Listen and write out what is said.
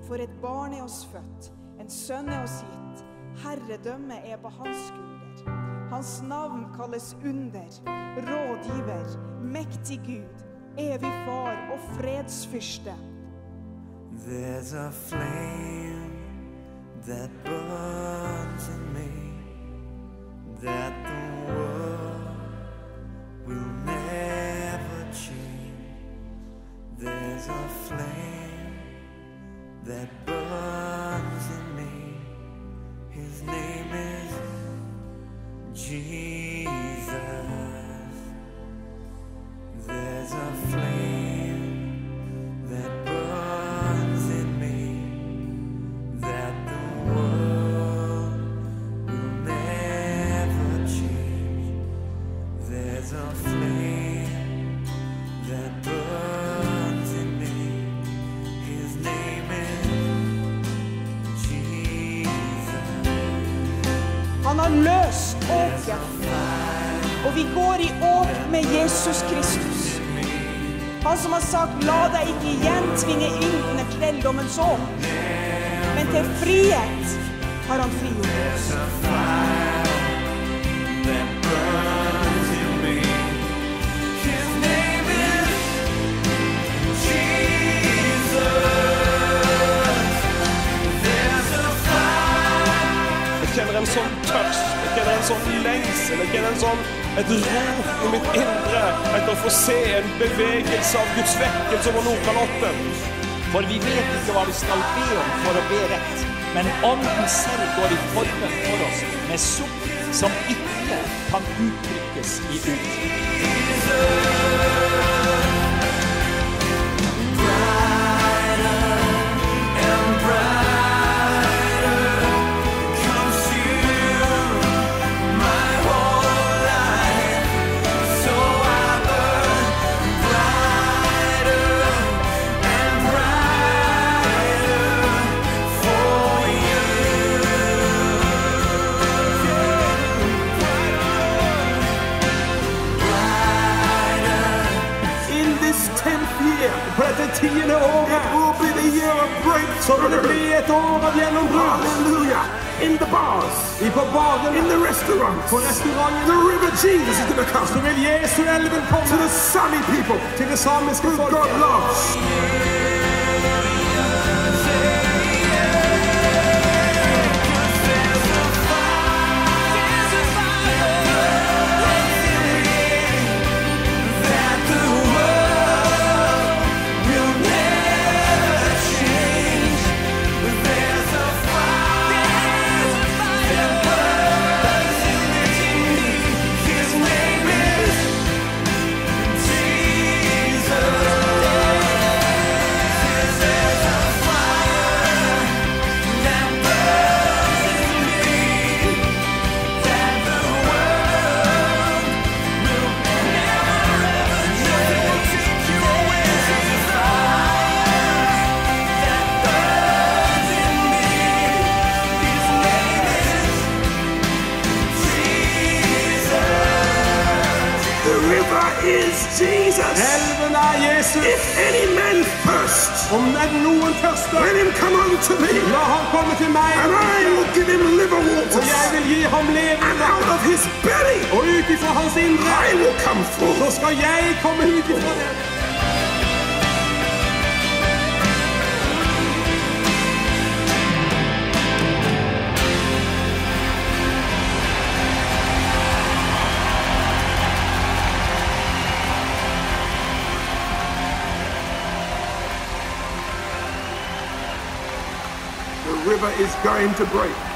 For et barn er oss født, en sønn er oss gitt. Herredømme er på hans skulder. Hans navn kalles under, rådgiver, mektig Gud, evig far og fredsfyrste. There's a flame that burns in me, that the world will never change. There's a flame that burns in me. His name is Jesus. There's a flame that burns in me, that the world will never change. There's a flame that burns in me. His name is Jesus. Han har løst åken, og vi går i åk med Jesus Kristus. Han som har sagt, la deg ikke igjen tvinge inn under trelldommens åk, men til frihet har han frigjort oss. Jeg kjenner en sånn tørst, jeg kjenner en sånn lengsel, jeg kjenner et rop i mitt indre etter å få se en bevegelse av Guds vekkelse over Nordkalotten. For vi vet ikke hva vi skal be om for å be rett, men Ånden selv går i formen for oss med sukk som ikke kan uttrykkes i ord. På dette 10. året så vil det bli et år av gjennombrudd. Hallelujah. In the bars, På barene, in the restaurants, på restauranten, the river Jesus is going to come så vil Jesu elven to komme the Sami people til det samiske who God folket. loves. Jesus. Elven Jesus. If any man thirst, Om noen tørster, let him come unto me, la han komme til meg, and I will give him living og waters. jeg vil gi ham And levende. out of his belly Og ut ifra hans indre, I will come forth. så skal jeg komme ut ifra det. The river is going to break.